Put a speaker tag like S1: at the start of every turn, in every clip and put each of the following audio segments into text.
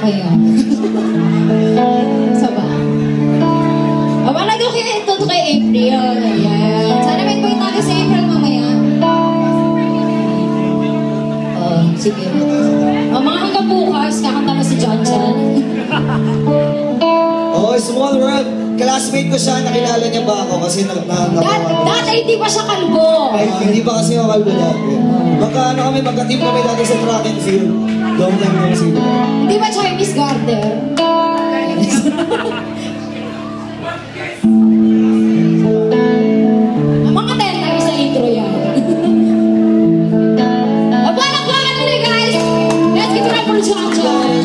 S1: Ayan. Saba. Wala daw kaya ito kay April. Ayan. Sana may point natin sa April mamaya. Sige. Mga hanggang bukas, kakanta na si John John.
S2: Small world. Classmate ko siya, nakilala niya ba ako? Kasi
S1: Dati hindi pa siya kalbo.
S2: Ay, hindi pa kasi ako kalbo dati. Magka-team kami dati sa track and field. Long time kami sila.
S1: Hindi ba Chinese garden? Mga 10 tayo sa intro yan. Palakpakan na rin guys! Let's get ready for John John!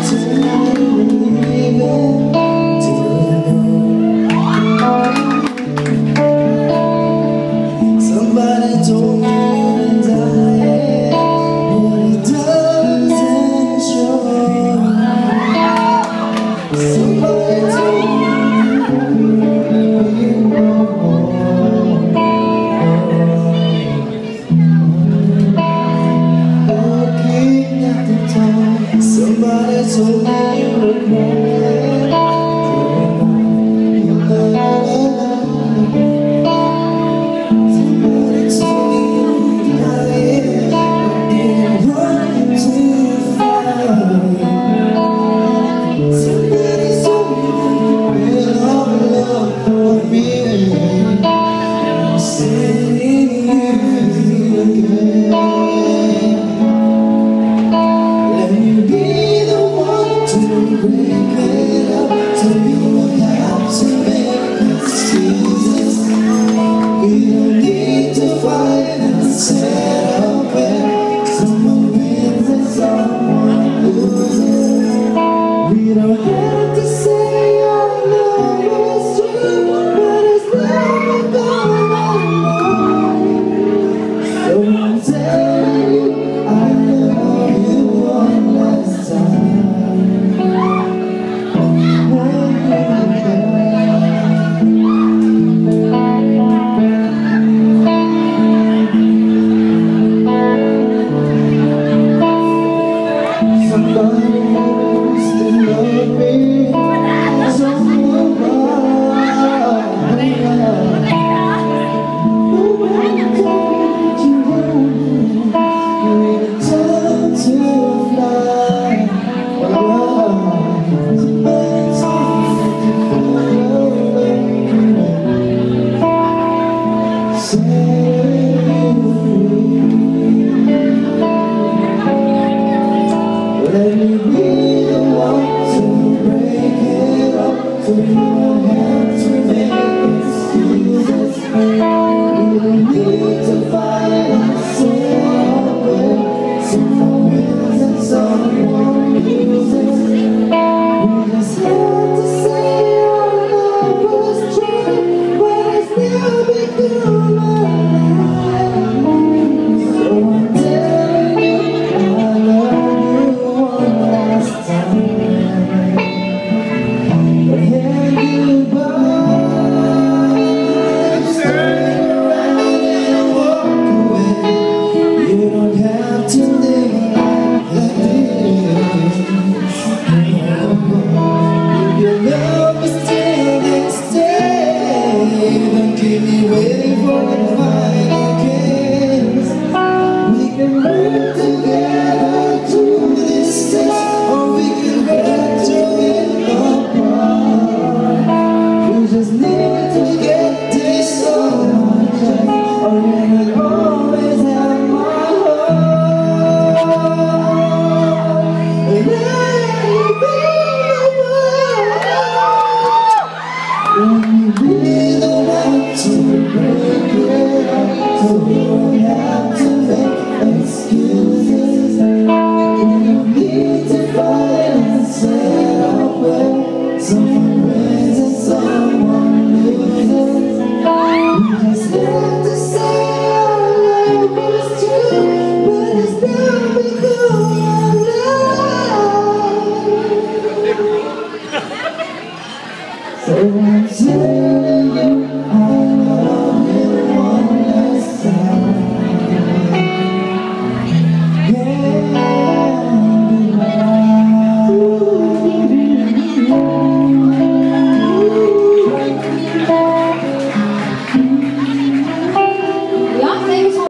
S3: So